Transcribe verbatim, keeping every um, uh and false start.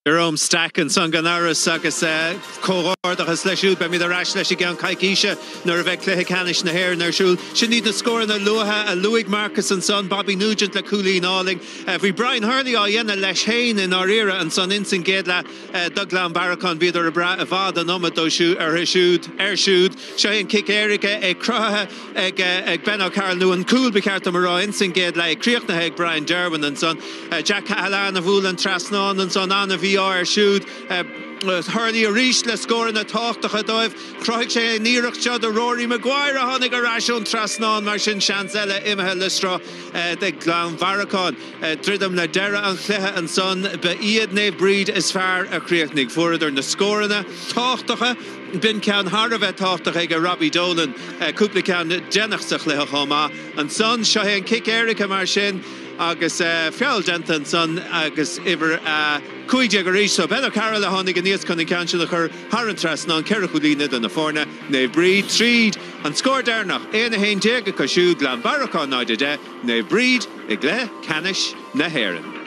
Jerome Stack and son Ganaris agus cóhardachas leisiúd be mí a rais leis gan caiiciise nuair a bheith cléthe canis na hair nar siúl. Sin ní na scóir na luatha a Louis Marcus and son Bobby Nugent le Cooley Náling. Bhí Brian Hurley á dhéanana leis hain in áíire an son insin géad le Douglas Barracon bhíidir a bra a bhád an nomad ó siú ar siúd ar siúd. Seo an Kick Erica ag crotha ag ag Ben O'Carroll nu an cool bicart am rá insin géad le críochnathe ag Brian Derwin and son Jack Cahalán a bhúil an Trasnán and son Anna V R shoot uh, Hurley a ríis le scóir na táchtacha dóibh chroigh sé níireach seo de Rory Maguire a tháinig a raisiún Trasnán mar sin seanzile imethe le strá de Glan Varacán tridum na deire an chluthe an son be iadné bríd is fearr a chríochnig fuaidir na scóranna táchtacha bin cean har a bheith táchtacha ag a Robbie Dolan cúpla cean dénachsach le chomá an son seo an Kick Erica mar sin agus uh, Fial Denton son agus iver uh, cuide go ríis so Ben O'Carroll a tháinig a níos chun can sin a chur har an Trasnán ceithre chulíine den na fórna né bríd tríd an scór déirnach éana haon déag go siúd Glan Barracán náide de né bríd i glé canis na haireann.